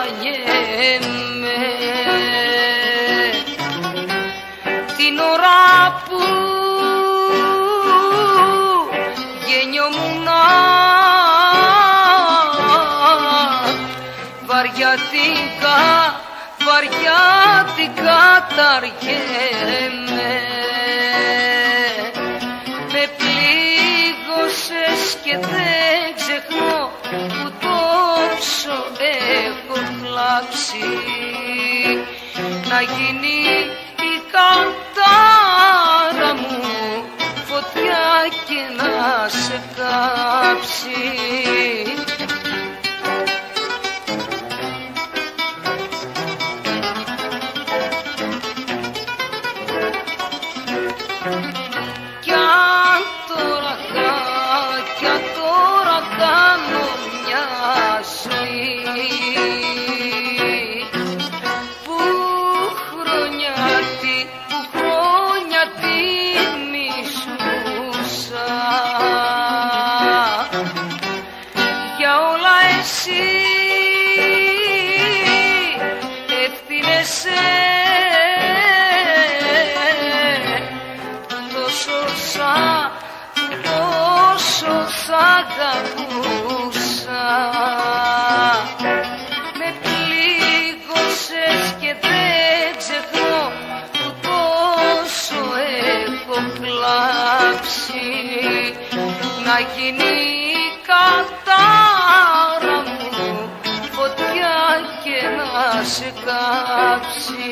ανιέμαι την ώρα που γεννιόμουνα βαριάτικα ταριέμαι. Με πλήγωσες και δεν ξεχνώ που τόσο έχω κλάψει να γίνει η κατάρα μου φωτιά και να σε κάψει. Κι αν τώρα κάνω μια ζωή που χρόνια τη μισούσα, για όλα εσύ ευθύνεσαι. Τόσο σ' αγαπούσα, με πλήγωσες και δεν ξεχνώ που τόσο έχω κλάψει να γίνει η κατάρα μου φωτιά και να σε κάψει.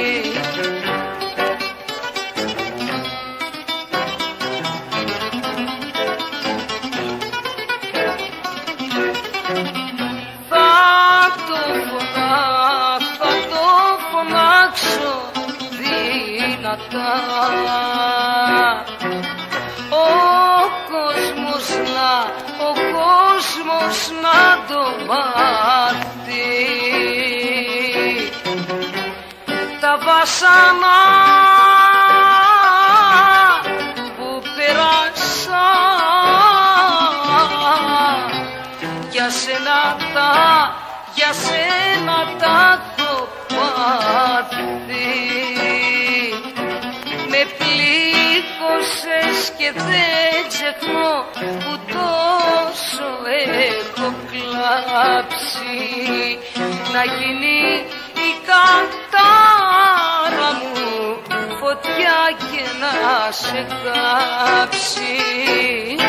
Ο κόσμος να το μάθει, τα βασανά που πέρασα για σένα τα έχω πάθει. Με πλήγωσες και δεν ξεχνώ που τόσο έχω κλάψει να γίνει η κατάρα μου φωτιά και να σε κάψει.